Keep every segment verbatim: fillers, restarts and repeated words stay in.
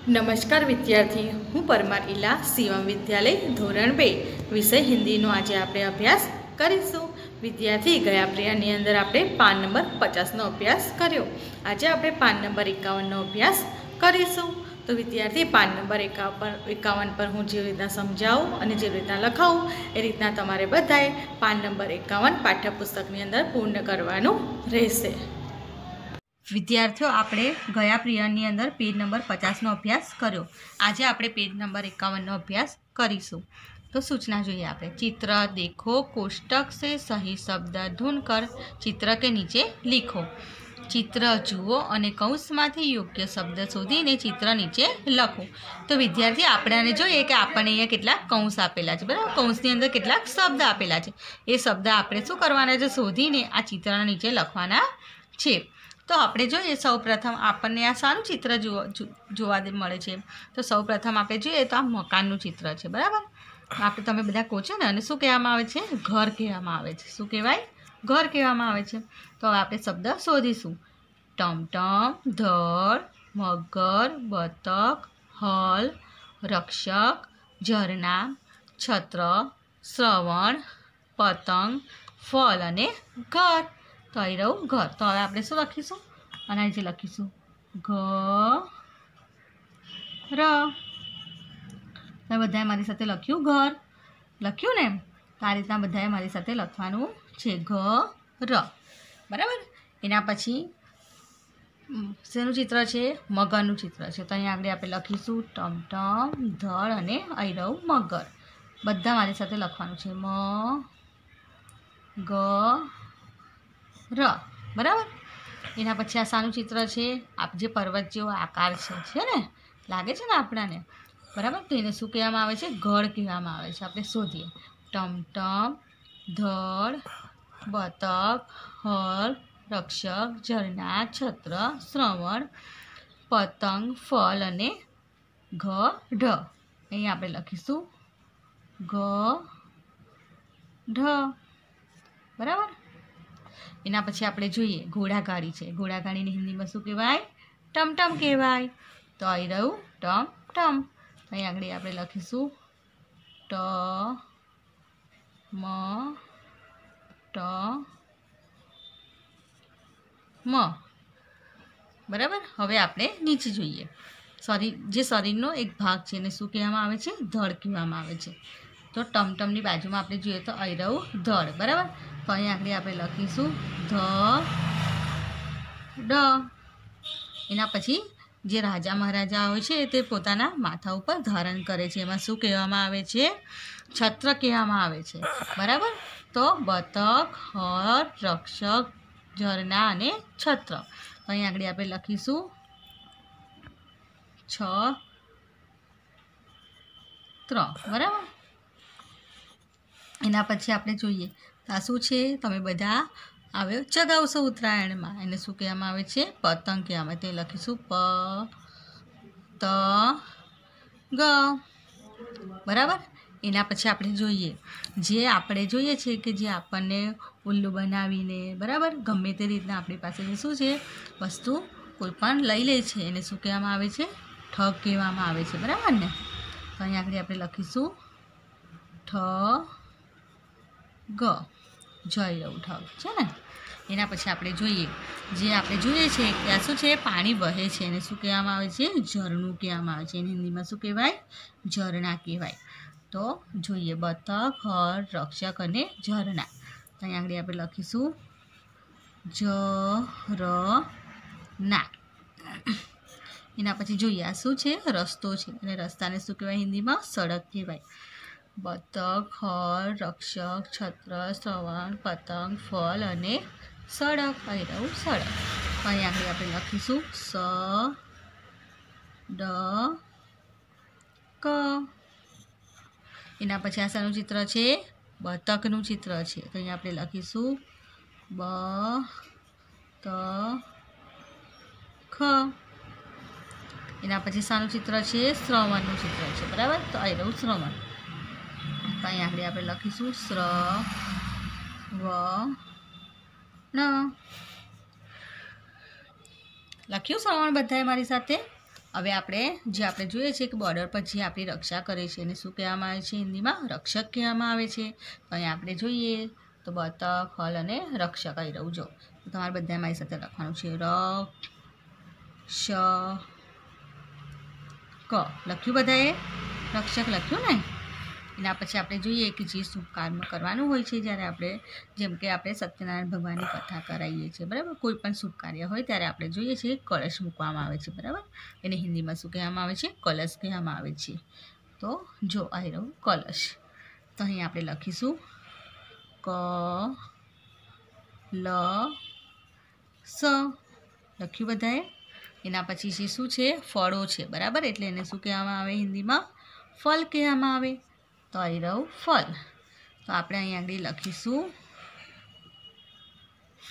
નમસ્કાર વિદ્યાર્થી, હું પરમાર ઇલા શિવમ વિદ્યાલય ધોરણ બે વિષય હિન્દીનો આજે આપણે અભ્યાસ કરીશું. વિદ્યાર્થી, ગયા પ્રિયાની અંદર આપણે પાન નંબર પચાસનો અભ્યાસ કર્યો. આજે આપણે પાન નંબર એકાવનનો અભ્યાસ કરીશું. તો વિદ્યાર્થી, પાન નંબર એકાવન એકાવન પર હું જે રીતના સમજાવું અને જે રીતના લખાવું એ રીતના તમારે બધાએ પાન નંબર એકાવન પાઠ્યપુસ્તકની અંદર પૂર્ણ કરવાનું રહેશે. વિદ્યાર્થીઓ, આપણે ગયા પીરિયડની અંદર પેજ નંબર પચાસનો અભ્યાસ કર્યો. આજે આપણે પેજ નંબર એકાવનનો અભ્યાસ કરીશું. તો સૂચના જોઈએ આપણે. ચિત્ર દેખો, કોષ્ટક સે સહી શબ્દ ઢૂંઢકર ચિત્ર કે નીચે લીખો. ચિત્ર જુઓ અને કૌંસમાંથી યોગ્ય શબ્દ શોધીને ચિત્ર નીચે લખો. તો વિદ્યાર્થી, આપણે આને જોઈએ કે આપણને અહીંયા કેટલાક કૌંસ આપેલા છે, બરાબર. કૌંસની અંદર કેટલાક શબ્દ આપેલા છે. એ શબ્દ આપણે શું કરવાના છે? શોધીને આ ચિત્રના નીચે લખવાના છે. તો આપણે જોઈએ, સૌ પ્રથમ આપણને આ સારું ચિત્ર જોવા જોવા મળે છે. તો સૌ પ્રથમ આપણે જોઈએ તો આ મકાનનું ચિત્ર છે, બરાબર. આપણે તમે બધા કહો છો ને, અને શું કહેવામાં આવે છે? ઘર કહેવામાં આવે છે. શું કહેવાય? ઘર કહેવામાં આવે છે. તો હવે આપણે શબ્દ શોધીશું. ટમટમ, ધડ, મગર, બતક, હલ, રક્ષક, ઝરણા, છત્ર, શ્રવણ, પતંગ, ફળ અને ઘર. તો અહીં રહું ઘર. તો હવે આપણે શું લખીશું? અને જે લખીશું ઘ ર. તમે બધાએ મારી સાથે લખ્યું ઘર? લખ્યું ને? તો આ રીતના બધાએ મારી સાથે લખવાનું છે, ઘ ર, બરાબર. એના પછી શેનું ચિત્ર છે? મગરનું ચિત્ર છે. તો અહીંયા આગળ આપણે લખીશું ટમટમ, ધડ અને અહીં રહું મગર. બધા મારી સાથે લખવાનું છે, મ ગ ર, બરાબર. એના પછી આ શાનું ચિત્ર છે? આપ જે પર્વત જેવો આકાર છે છે ને, લાગે છે ને આપણાને, બરાબર. તો એને શું કહેવામાં આવે છે? ઘડ કહેવામાં આવે છે. આપણે શોધીએ. ટમટમ, ધડ, બતક, હલ, રક્ષક, ઝરણા, છત્ર, શ્રવણ, પતંગ, ફળ અને ઘ ઢ. અહીં આપણે લખીશું ઘ ઢ, બરાબર. એના પછી આપણે જોઈએ ઘોડાગાડી છે. ઘોડાગાડીને હિન્દીમાં શું કહેવાય? ટમટમ કહેવાય. તો અહીં રહ્યું ટમટમ. અહીં આગળ આપણે લખીશું ટ મ ટ મ, બરાબર. હવે આપણે નીચે જોઈએ. શરીર, જે શરીરનો એક ભાગ છે એને શું કહેવામાં આવે છે? ધડ કહેવામાં આવે છે. તો ટમટમની બાજુમાં આપણે જોઈએ તો અહીં રહ્યું ધડ, બરાબર. તો અહીં આગળ આપણે લખીશું ધ ડ. એના પછી જે રાજા મહારાજા હોય છે તે પોતાના માથા ઉપર ધારણ કરે છે. એમાં શું કહેવામાં આવે છે? છત્ર કહેવામાં આવે છે, બરાબર. તો બતક, હર, રક્ષક, ઝરણા અને છત્ર. તો અહીં આગળ આપણે લખીશું છ ત્ર, બરાબર. એના પછી આપણે જોઈએ તો આ શું છે? તમે બધા આવે ચગાવશો ઉત્તરાયણમાં. એને શું કહેવામાં આવે છે? પતંગ કહેવામાં આવે. તે લખીશું પ ત ગ, બરાબર. એના પછી આપણે જોઈએ, જે આપણે જોઈએ છે કે જે આપણને ઉલ્લુ બનાવીને, બરાબર, ગમે તે રીતના આપણી પાસે શું છે વસ્તુ કોઈ પણ લઈ લે છે, એને શું કહેવામાં આવે છે? ઠગ કહેવામાં આવે છે, બરાબર ને. તો અહીં આગળ આપણે લખીશું ઠ ગ, જય રહું ઠગ, છે ને. એના પછી આપણે જોઈએ, જે આપણે જોઈએ છે કે આ શું છે? પાણી વહે છે. એને શું કહેવામાં આવે છે? ઝરણું કહેવામાં આવે છે. એને હિન્દીમાં શું કહેવાય? ઝરણા કહેવાય. તો જોઈએ બતક, હર, રક્ષક અને ઝરણા. તો અહીં આગળ આપણે લખીશું જ ર ના. એના પછી જોઈએ આ શું છે? રસ્તો છે. અને રસ્તાને શું કહેવાય? હિન્દીમાં સડક કહેવાય. બતક, હર, રક્ષક, છત્ર, શ્રવણ, પતંગ, ફળ અને સડક. અહીં રહું સડક. તો અહીં આગળ આપણે લખીશું સ ડ ક. એના પછી આ શાનું ચિત્ર છે? બતકનું ચિત્ર છે. તો અહીં આપણે લખીશું બ ત ખ. એના પછી શાનું ચિત્ર છે? શ્રવણનું ચિત્ર છે, બરાબર. તો અહીં રહું શ્રવણ. તો અહીં આગળ આપણે લખીશું શ્ર વ ન. લખ્યું શ્રવણ બધાએ મારી સાથે? હવે આપણે જે આપણે જોઈએ છીએ કે બોર્ડર પર જે આપણી રક્ષા કરે છે એને શું કહેવામાં આવે છે હિન્દીમાં રક્ષક કહેવામાં આવે છે. તો અહીં આપણે જોઈએ તો બતક હલ અને રક્ષક આવી રહ્યું જો તો તમારે બધા મારી સાથે લખવાનું છે ર શ ક લખ્યું બધાએ રક્ષક લખ્યું ને. એના પછી આપણે જોઈએ કે જે શુભ કર્મ કરવાનું હોય છે જ્યારે આપણે જેમ કે આપણે સત્યનારાયણ ભગવાનની કથા કરાવીએ છીએ બરાબર કોઈ પણ શુભ કાર્ય હોય ત્યારે આપણે જોઈએ છીએ કળશ મૂકવામાં આવે છે બરાબર એને હિન્દીમાં શું કહેવામાં આવે છે કલશ કહેવામાં આવે છે. તો જો આવી રહ્યું કલશ તો અહીં આપણે લખીશું ક લ સ લખ્યું બધાએ. એના પછી જે શું છે ફળો છે બરાબર એટલે એને શું કહેવામાં આવે હિન્દીમાં ફલ કહેવામાં આવે. તો આવી રહ્યું ફલ તો આપણે અહીં આગળ લખીશું ફ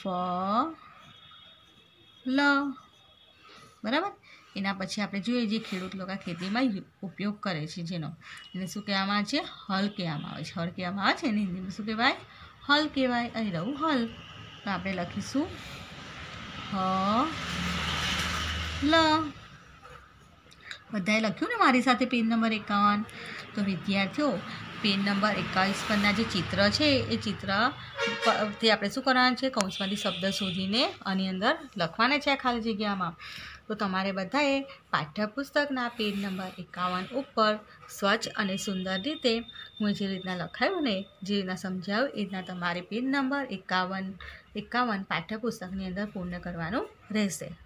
લ બરાબર. એના પછી આપણે જોઈએ જે ખેડૂત લોકો ખેતીમાં ઉપયોગ કરે છે જેનો એને શું કહેવામાં આવે છે હલ કહેવામાં આવે છે હળ કહેવામાં આવે છે એને હિન્દીમાં શું કહેવાય હલ કહેવાય. અહીં રહું હલ તો આપણે લખીશું હ લ. બધાએ લખ્યું ને મારી સાથે પેજ નંબર એકાવન. તો વિદ્યાર્થીઓ પેજ નંબર એકાવીસ પરના જે ચિત્ર છે એ ચિત્રથી આપણે શું કરવાનું છે કૌંસમાંથી શબ્દ શોધીને આની અંદર લખવાના છે આ ખાલી જગ્યામાં. તો તમારે બધાએ પાઠ્યપુસ્તકના પેજ નંબર એકાવન ઉપર સ્વચ્છ અને સુંદર રીતે હું જે રીતના લખાયું ને જે રીતના સમજાવ્યું એ રીતના તમારે પેજ નંબર એકાવન એકાવન પાઠ્યપુસ્તકની અંદર પૂર્ણ કરવાનું રહેશે.